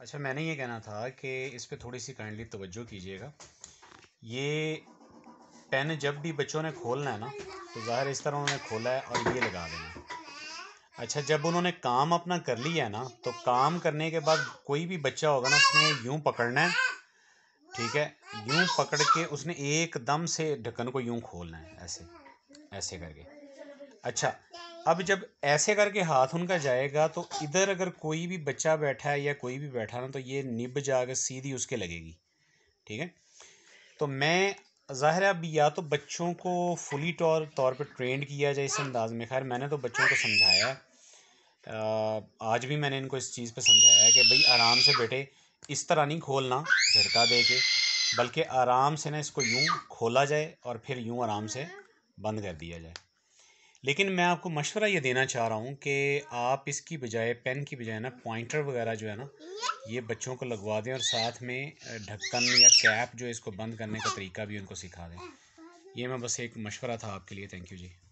اچھا، میں نے یہ کہنا تھا کہ اس پہ تھوڑی سی کائنڈلی توجہ کیجیے گا. یہ پین جب بھی بچوں نے کھولنا ہے نا تو ظاہر اس طرح انہوں نے کھولا ہے اور یہ لگا دینا ہے. اچھا، جب انہوں نے کام اپنا کر لیا ہے نا تو کام کرنے کے بعد کوئی بھی بچہ ہوگا نا اس نے یوں پکڑنا ہے. ٹھیک ہے، یوں پکڑ کے اس نے ایک دم سے ڈھکن کو یوں کھولنا ہے، ایسے ایسے کر کے. اچھا، اب جب ایسے کر کے ہاتھ ان کا جائے گا تو ادھر اگر کوئی بھی بچہ بیٹھا ہے یا کوئی بھی بیٹھا نا تو یہ نب جا کے سیدھی اس کے لگے گی. ٹھیک ہے، تو میں ظاہر ہے اب یا تو بچوں کو فلی طور پہ ٹرینڈ کیا جائے اس انداز میں. خیر میں نے تو بچوں کو سمجھایا ہے، آج بھی میں نے ان کو اس چیز پہ سمجھایا ہے کہ بھئی آرام سے بیٹے، اس طرح نہیں کھولنا جھٹکا دے کے، بلکہ آرام سے نا اس کو یوں کھولا جائے اور پھر یوں آرام سے بند کر دیا جائے. لیکن میں آپ کو مشورہ یہ دینا چاہ رہا ہوں کہ آپ اس کی بجائے پین کی بجائے نا پوائنٹر وغیرہ جو ہے نا یہ بچوں کو لگوا دیں، اور ساتھ میں ڈھکن یا کیپ جو اس کو بند کرنے کا طریقہ بھی ان کو سکھا دیں. یہ میں بس ایک مشورہ تھا آپ کے لیے. Thank you G.